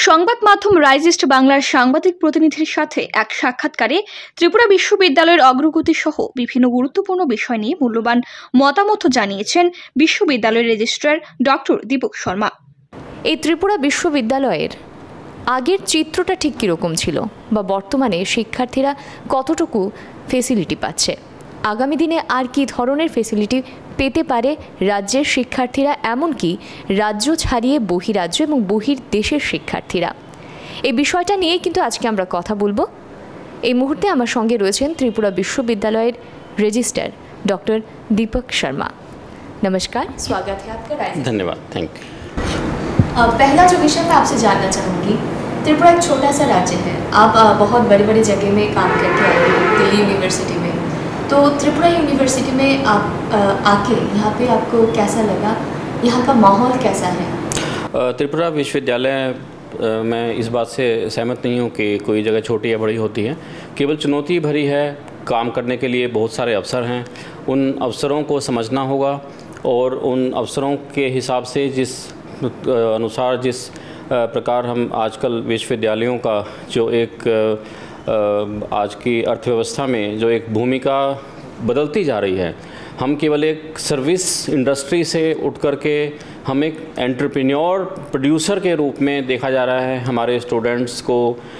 সংবাদ মাধ্যম রাইজিস্ট বাংলার সাংবাদিক প্রতিনিধির সাথে এক সাক্ষাৎকারে ত্রিপুরা বিশ্ববিদ্যালয়ের অগ্রগতি সহ বিভিন্ন গুরুত্বপূর্ণ বিষয় নিয়ে মূল্যবান মতামত জানিয়েছেন বিশ্ববিদ্যালয়ের রেজিস্ট্রার ডক্টর দীপক শর্মা। এই ত্রিপুরা বিশ্ববিদ্যালয়ের আগের চিত্রটা ঠিক কীরকম ছিল বা বর্তমানে শিক্ষার্থীরা কতটুকু ফেসিলিটি পাচ্ছে, আগামী দিনে আর কি ধরনের ফেসিলিটি পেতে পারে রাজ্যের শিক্ষার্থীরা, এমনকি রাজ্য ছাড়িয়ে বহিরাজ্য এবং বহির্দেশের শিক্ষার্থীরা, এই বিষয়টা নিয়ে কিন্তু আজকে আমরা কথা বলবো। এই মুহূর্তে আমার সঙ্গে রয়েছেন ত্রিপুরা বিশ্ববিদ্যালয়ের রেজিস্ট্রার डॉक्टर दीपक शर्मा। नमस्कार, स्वागत है आपका। धन्यवाद, थैंक यू। पहला जो विषय मैं आपसे जानना चाहूँगी, त्रिपुरा एक छोटा सा राज्य है, आप बहुत बड़ी बड़ी जगह में काम करके आए हैं, दिल्ली यूनिवर्सिटी में, तो त्रिपुरा यूनिवर्सिटी में आप आके यहाँ पे आपको कैसा लगा, यहाँ का माहौल कैसा है? त्रिपुरा विश्वविद्यालय मैं इस बात से सहमत नहीं हूँ कि कोई जगह छोटी या बड़ी होती है, केवल चुनौती भरी है। काम करने के लिए बहुत सारे अवसर हैं, उन अवसरों को समझना होगा और उन अवसरों के हिसाब से जिस अनुसार जिस प्रकार हम आजकल विश्वविद्यालयों का जो एक आज की अर्थव्यवस्था में जो एक भूमिका बदलती जा रही है, हम केवल एक सर्विस इंडस्ट्री से उठ कर के हम एक एंटरप्रेन्योर प्रोड्यूसर के रूप में देखा जा रहा है। हमारे स्टूडेंट्स को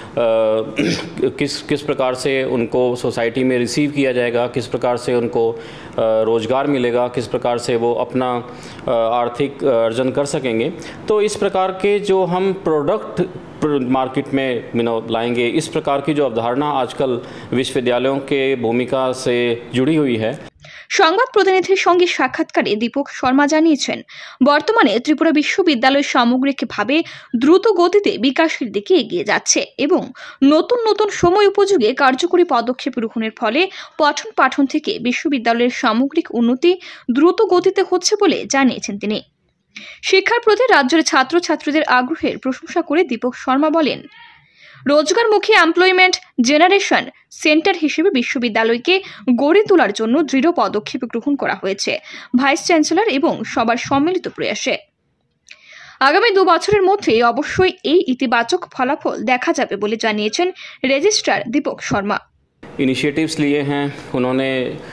किस प्रकार से उनको सोसाइटी में रिसीव किया जाएगा, किस प्रकार से उनको रोज़गार मिलेगा, किस प्रकार से वो अपना आर्थिक अर्जन कर सकेंगे। तो इस प्रकार के जो हम प्रोडक्ट मार्केट में लाएंगे, इस प्रकार की जो अवधारणा आजकल विश्वविद्यालयों के भूमिका से जुड़ी हुई है। সংবাদ প্রতিনিধির সঙ্গে সাক্ষাৎকারে দীপক শর্মা জানিয়েছেন, বর্তমানে ত্রিপুরা বিশ্ববিদ্যালয় সামগ্রিকভাবে দ্রুত গতিতে বিকাশের দিকে এগিয়ে যাচ্ছে এবং নতুন নতুন সময় উপযোগী কার্যকরী পদক্ষেপ গ্রহণের ফলে পঠন পাঠন থেকে বিশ্ববিদ্যালয়ের সামগ্রিক উন্নতি দ্রুত গতিতে হচ্ছে বলে জানিয়েছেন তিনি। শিক্ষার প্রতি রাজ্যের ছাত্রছাত্রীদের আগ্রহের প্রশংসা করে দীপক শর্মা বলেন, রোজগারমুখী এমপ্লয়মেন্ট জেনারেশন সেন্টার হিসেবে বিশ্ববিদ্যালয়কে গড়ে তোলার জন্য দৃঢ় পদক্ষেপ গ্রহণ করা হয়েছে ভাইস চ্যান্সেলর এবং সবার সম্মিলিত প্রয়াসে। আগামী 2 বছরের মধ্যে অবশ্যই এই ইতিবাচক ফলাফল দেখা যাবে বলে জানিয়েছেন রেজিস্ট্রার দীপক শর্মা। इनिशिएटिव्स लिए हैं उन्होंने,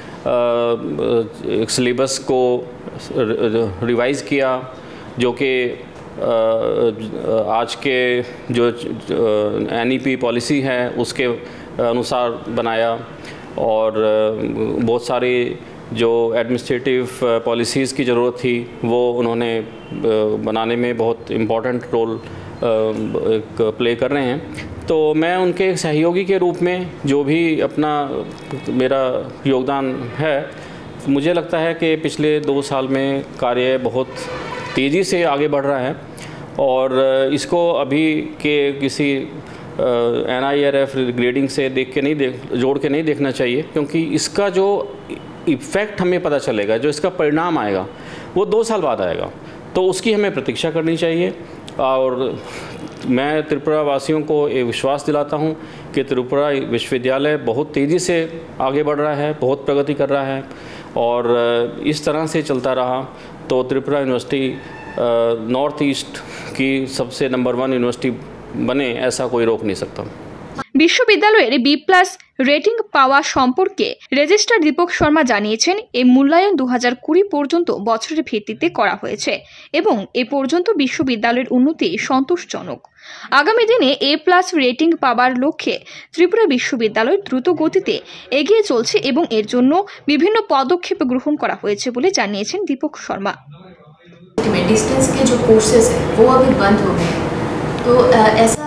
एक सिलेबस को रिवाइज़ किया जो कि आज के जो NEP पॉलिसी है उसके अनुसार बनाया और बहुत सारी जो एडमिनिस्ट्रेटिव पॉलिसीज़ की ज़रूरत थी वो उन्होंने बनाने में बहुत इम्पोर्टेंट रोल प्ले कर रहे हैं। तो मैं उनके सहयोगी के रूप में जो भी अपना मेरा योगदान है, मुझे लगता है कि पिछले 2 साल में कार्य बहुत तेज़ी से आगे बढ़ रहा है और इसको अभी के किसी NIRF ग्रेडिंग से जोड़ के नहीं देखना चाहिए, क्योंकि इसका जो इफ़ेक्ट हमें पता चलेगा, जो इसका परिणाम आएगा वो 2 साल बाद आएगा, तो उसकी हमें प्रतीक्षा करनी चाहिए। और मैं त्रिपुरा वासियों को ये विश्वास दिलाता हूँ कि त्रिपुरा विश्वविद्यालय बहुत तेज़ी से आगे बढ़ रहा है, बहुत प्रगति कर रहा है और इस तरह से चलता रहा तो त्रिपुरा यूनिवर्सिटी नॉर्थ ईस्ट की सबसे नंबर 1 यूनिवर्सिटी बने, ऐसा कोई रोक नहीं सकता। বিশ্ববিদ্যালয়ের B+ রেটিং পাওয়া সম্পর্কে রেজিস্ট্রার দীপক শর্মা জানিয়েছেন, এই মূল্যায়ন 2020 পর্যন্ত বছরের ভিত্তিতে করা হয়েছে এবং এ পর্যন্ত বিশ্ববিদ্যালয়ের উন্নতি সন্তোষজনক। আগামী দিনে A+ রেটিং পাওয়ার লক্ষ্যে ত্রিপুরা বিশ্ববিদ্যালয় দ্রুত গতিতে এগিয়ে চলছে এবং এর জন্য বিভিন্ন পদক্ষেপ গ্রহণ করা হয়েছে বলে জানিয়েছেন দীপক শর্মা। डिस्टेंस के जो कोर्सेज हैं वो अभी बंद हो गए, तो ऐसा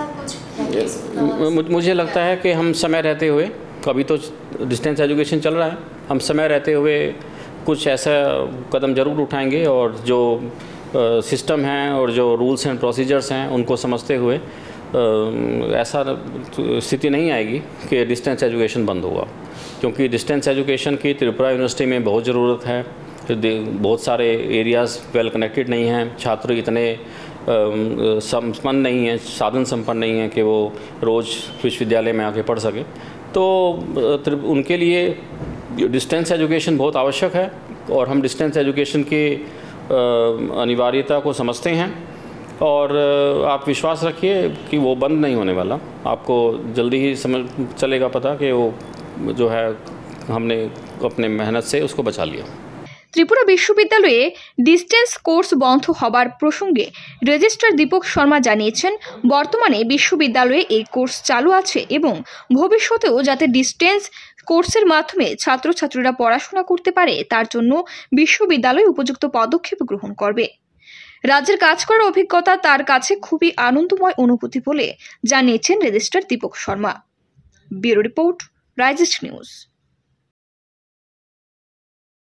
मुझे लगता है कि हम समय रहते हुए, अभी तो डिस्टेंस एजुकेशन चल रहा है, हम समय रहते हुए कुछ ऐसा कदम ज़रूर उठाएंगे और जो सिस्टम हैं और जो रूल्स एंड प्रोसीजर्स हैं उनको समझते हुए ऐसा स्थिति नहीं आएगी कि डिस्टेंस एजुकेशन बंद होगा, क्योंकि डिस्टेंस एजुकेशन की त्रिपुरा यूनिवर्सिटी में बहुत ज़रूरत है। बहुत सारे एरियाज़ वेल कनेक्टेड नहीं हैं, छात्र इतने संपन्न नहीं हैं, साधन संपन्न नहीं हैं कि वो रोज़ विश्वविद्यालय में आके पढ़ सके। तो उनके लिए डिस्टेंस एजुकेशन बहुत आवश्यक है और हम डिस्टेंस एजुकेशन की अनिवार्यता को समझते हैं और आप विश्वास रखिए कि वो बंद नहीं होने वाला। आपको जल्दी ही समझ चलेगा पता कि वो जो है हमने अपने मेहनत से उसको बचा लिया। ত্রিপুরা বিশ্ববিদ্যালয়ে ডিস্টেন্স কোর্স বন্ধ হবার প্রসঙ্গে রেজিস্ট্রার দীপক শর্মা জানিয়েছেন, বর্তমানে বিশ্ববিদ্যালয়ে এই কোর্স চালু আছে এবং ভবিষ্যতেও যাতে ডিস্টেন্স কোর্সের মাধ্যমে ছাত্রছাত্রীরা পড়াশোনা করতে পারে তার জন্য বিশ্ববিদ্যালয় উপযুক্ত পদক্ষেপ গ্রহণ করবে। রাজ্যের কাজ করার অভিজ্ঞতা তার কাছে খুবই আনন্দময় অনুভূতি বলে জানিয়েছেন registrar Deepak Sharma. Bureau report, রাইজিস্ট নিউজ।